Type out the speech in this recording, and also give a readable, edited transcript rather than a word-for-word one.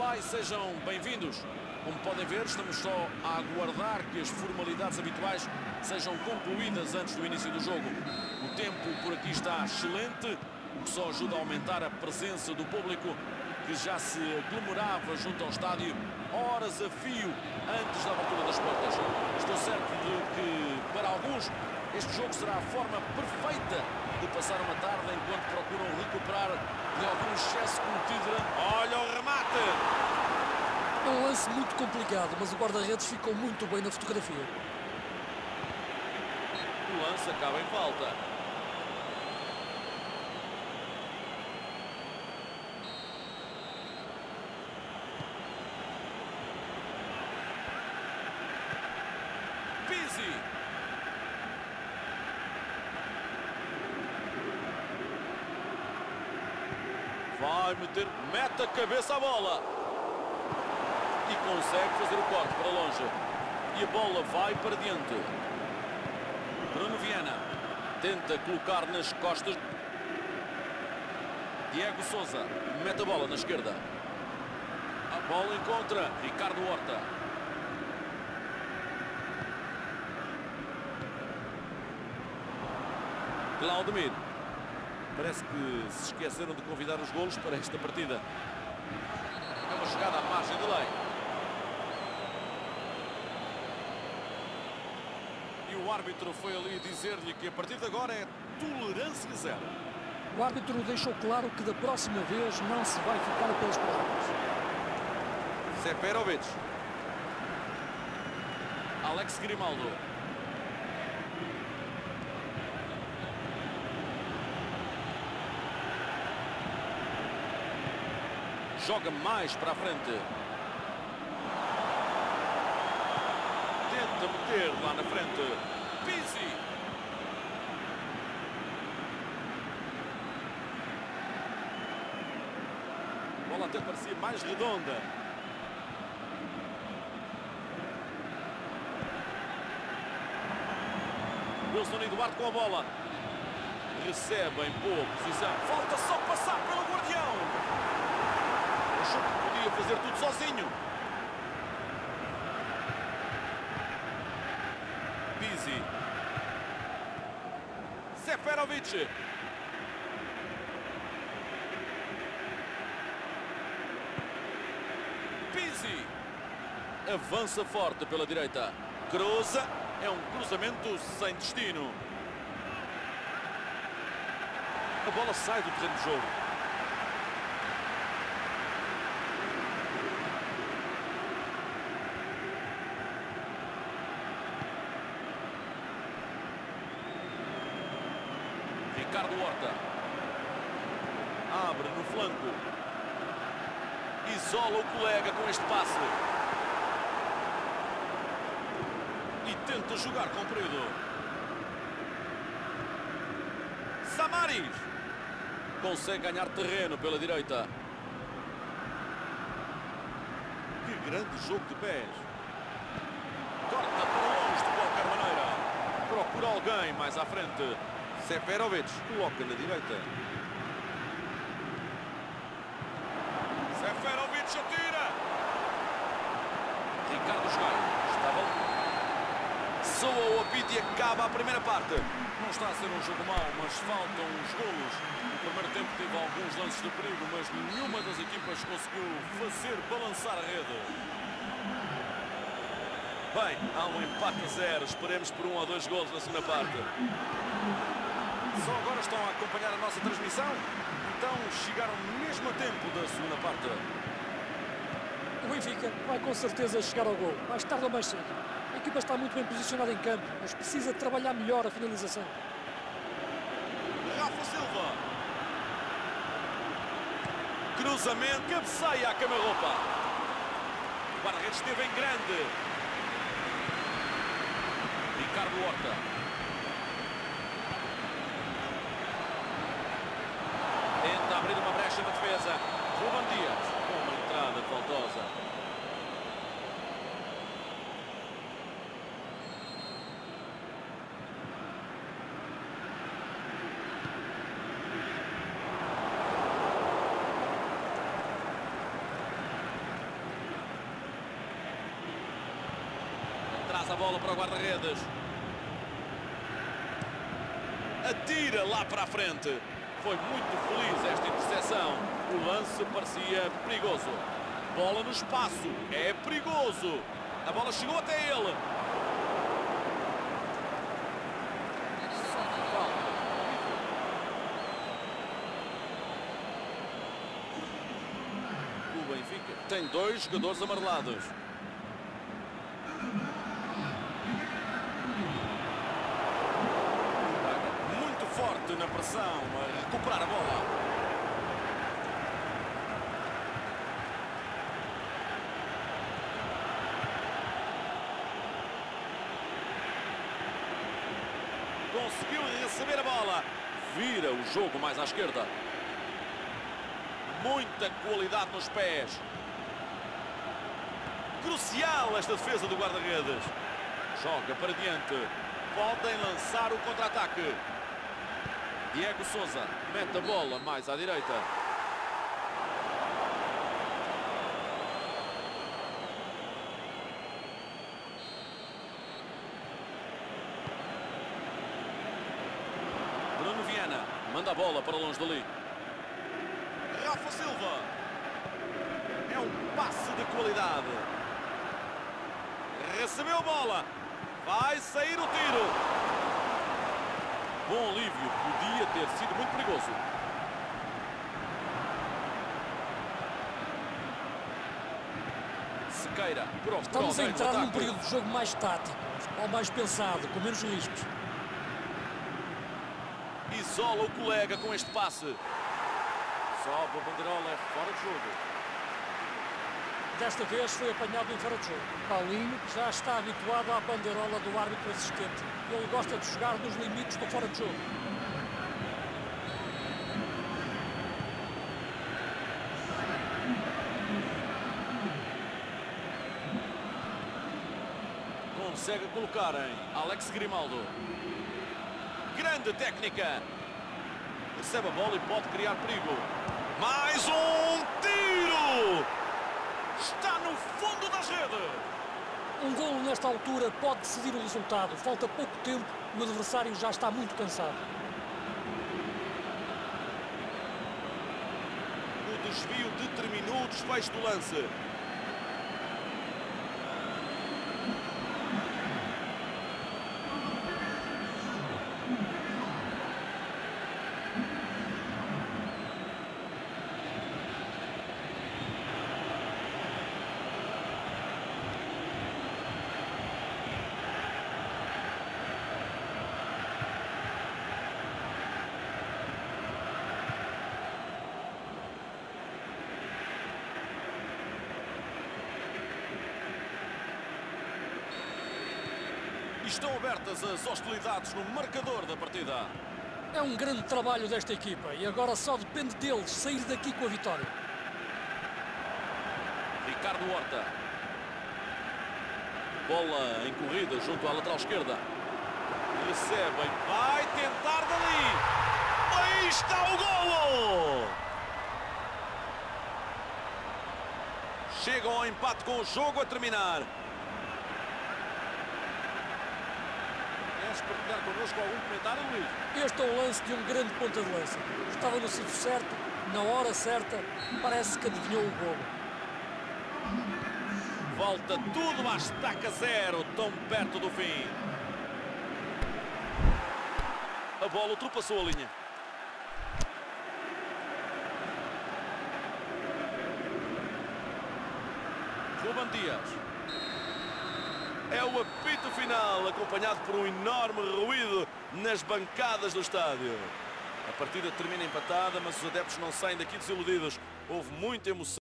Olá e sejam bem-vindos. Como podem ver, estamos só a aguardar que as formalidades habituais sejam concluídas antes do início do jogo. O tempo por aqui está excelente, o que só ajuda a aumentar a presença do público que já se aglomerava junto ao estádio horas a fio antes da abertura das portas. Estou certo de que, para alguns, este jogo será a forma perfeita de passar uma tarde enquanto procuram recuperar de algum excesso cometido durante... Olha o remate! É um lance muito complicado, mas o guarda-redes ficou muito bem na fotografia. O lance acaba em falta. Pizzi! Vai meter, mete a cabeça à bola. E consegue fazer o corte para longe. E a bola vai para diante. Bruno Viana tenta colocar nas costas. Diego Sousa mete a bola na esquerda. A bola encontra Ricardo Horta. Claudemir. Parece que se esqueceram de convidar os golos para esta partida. É uma jogada à margem de lei. E o árbitro foi ali dizer-lhe que a partir de agora é tolerância zero. O árbitro deixou claro que da próxima vez não se vai ficar pelas palavras. Seferovic. Alex Grimaldo. Joga mais para a frente. Tenta meter lá na frente. Pizzi. A bola até parecia mais redonda. Wilson Eduardo com a bola. Recebe em boa posição. Falta só passar pelo guardião. Achou que podia fazer tudo sozinho. Pizzi. Seferovic. Pizzi. Avança forte pela direita. Cruza. É um cruzamento sem destino. A bola sai do terreno de jogo. Ricardo Horta. Abre no flanco. Isola o colega com este passe. E tenta jogar comprido. Samaris. Consegue ganhar terreno pela direita. Que grande jogo de pés. Corta para longe de qualquer maneira. Procura alguém mais à frente. Seferovic coloca na direita. Seferovic atira. Ricardo Gaio estava. Soa o apito e acaba a primeira parte. Não está a ser um jogo mau, mas faltam os golos. O primeiro tempo teve alguns lances de perigo, mas nenhuma das equipas conseguiu fazer balançar a rede. Bem, há um empate a 0. Esperemos por 1 ou 2 golos na segunda parte. Só agora estão a acompanhar a nossa transmissão? Então chegaram mesmo a tempo da segunda parte. O Benfica vai com certeza chegar ao gol, mais tarde ou mais cedo. A equipa está muito bem posicionada em campo, mas precisa de trabalhar melhor a finalização. Rafa Silva. Cruzamento, cabeceia a cama-roupa. O guarda-redes esteve em grande. Ricardo Horta. Tenta abrir uma brecha na defesa. Ruben Dias com uma entrada faltosa. Traz a bola para o guarda-redes. Atira lá para a frente. Foi muito feliz esta interseção. O lance parecia perigoso. Bola no espaço. É perigoso. A bola chegou até ele. O Benfica tem 2 jogadores amarelados. Muito forte na pressão, a recuperar a bola. Conseguiu receber a bola. Vira o jogo mais à esquerda. Muita qualidade nos pés. Crucial esta defesa do guarda-redes. Joga para diante. Podem lançar o contra-ataque. Diego Sousa mete a bola mais à direita. Bruno Viana manda a bola para longe dali. Rafa Silva. É um passe de qualidade. Recebeu a bola. Vai sair o tiro. Bom alívio. Podia ter sido muito perigoso. Sequeira. Estamos a entrar num período de jogo mais tático, ou mais pensado, com menos riscos. Isola o colega com este passe. Sobe a bandeirola, é fora de jogo. Desta vez foi apanhado em fora de jogo. Paulinho já está habituado à bandeirola do árbitro assistente. Ele gosta de jogar nos limites do fora de jogo. Consegue colocar em Alex Grimaldo. Grande técnica. Recebe a bola e pode criar perigo. Mais um tiro! Está no fundo da rede. Um golo nesta altura pode decidir o resultado. Falta pouco tempo e o adversário já está muito cansado. O desvio determinou o desfecho do lance. Estão abertas as hostilidades no marcador da partida. É um grande trabalho desta equipa e agora só depende deles sair daqui com a vitória. Ricardo Horta. Bola em corrida junto à lateral esquerda. Recebem. Vai tentar dali. Aí está o golo! Chegam ao empate com o jogo a terminar. Partilhar connosco algum comentário, Luís? Este é o lance de um grande ponta de lança. Estava no sítio certo, na hora certa, parece que adivinhou o golo. Volta tudo à estaca zero, tão perto do fim. A bola ultrapassou a linha. Ruben Dias. É o apito final, acompanhado por um enorme ruído nas bancadas do estádio. A partida termina empatada, mas os adeptos não saem daqui desiludidos. Houve muita emoção.